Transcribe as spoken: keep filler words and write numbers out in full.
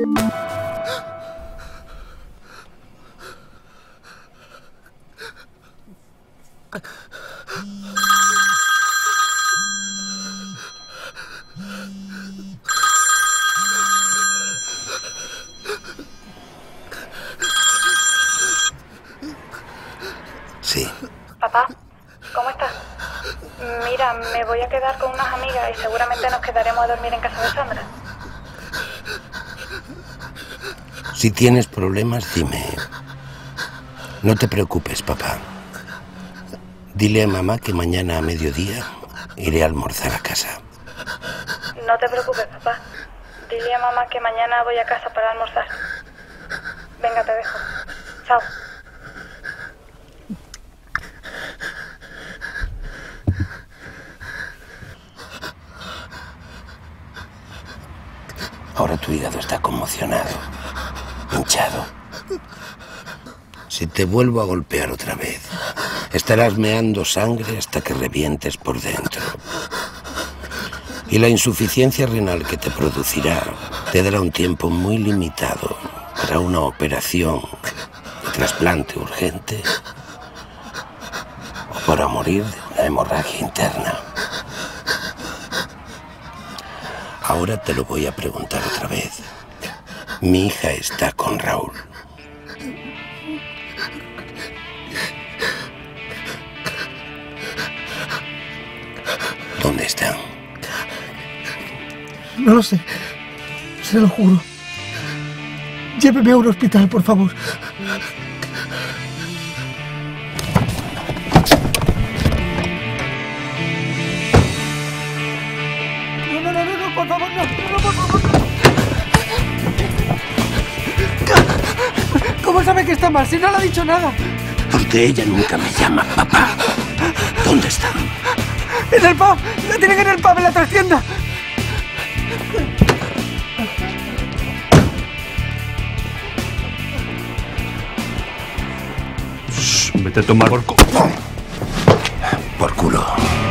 Sí. Papá, ¿cómo estás? Mira, me voy a quedar con unas amigas y seguramente nos quedaremos a dormir en casa de Sandra. Si tienes problemas, dime. No te preocupes, papá. Dile a mamá que mañana a mediodía iré a almorzar a casa. No te preocupes, papá. Dile a mamá que mañana voy a casa para almorzar. Venga, te dejo. Chao. Ahora tu hígado está conmocionado, hinchado. Si te vuelvo a golpear otra vez, estarás meando sangre hasta que revientes por dentro. Y la insuficiencia renal que te producirá te dará un tiempo muy limitado para una operación de trasplante urgente o para morir de una hemorragia interna. Ahora te lo voy a preguntar otra vez. Mi hija está con Raúl. ¿Dónde están? No lo sé. Se lo juro. Lléveme a un hospital, por favor. No, no, no, no, no, por favor, no, no, no, por favor, no. ¿Cómo sabe que está mal si no le ha dicho nada? Porque ella nunca me llama papá. ¿Dónde están? En el pub. La tienen en el pub, en la trastienda. Vete a tomar por culo. Por culo.